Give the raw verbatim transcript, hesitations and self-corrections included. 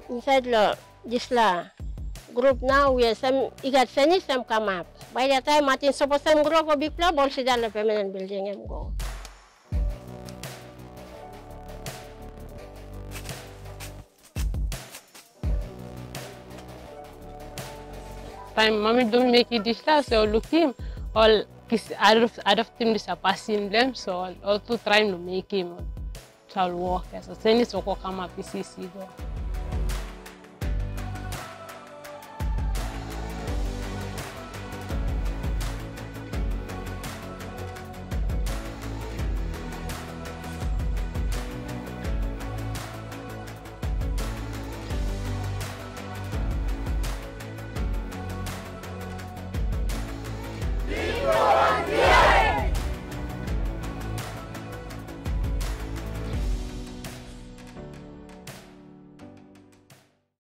inside the this la group now we have some igat seni some come up. By the time Martin suppose some group of big club all sit down the permanent building and go. Time mommy don't make it this la, so look him all out of out of him this a passing them, so all to try to make him shall work. So seni so come up P C C go.